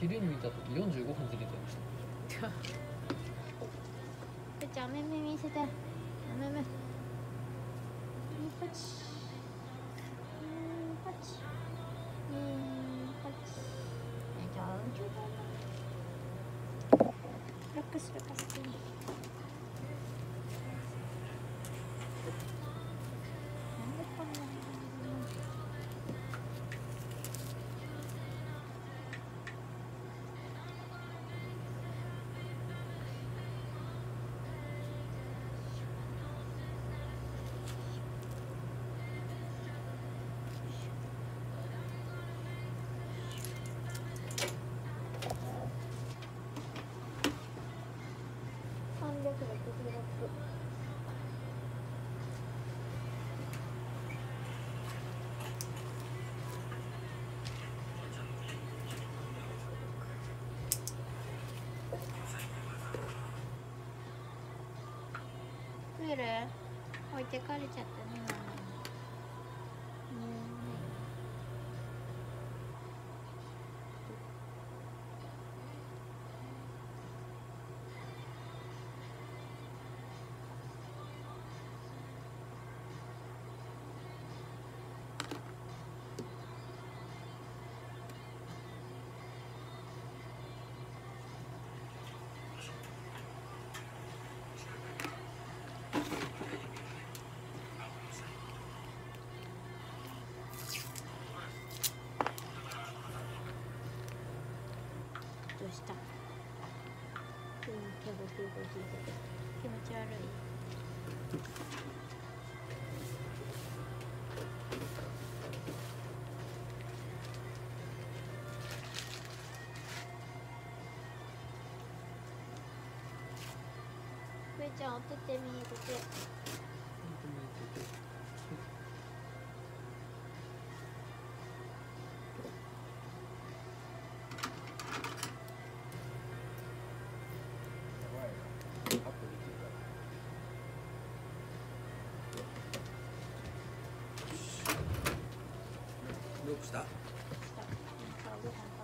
昼に見た時45分ずれてました。 ぺちゃん、お目目見せて。お目目。パチ。パチ。パチ。じゃあ、ロックするか好きに。なんでこんなに。プール置いてかれちゃったね、ママに。どうした？手が気持ち悪い。ふえちゃん、お手手見えてて。 どうした？ ご飯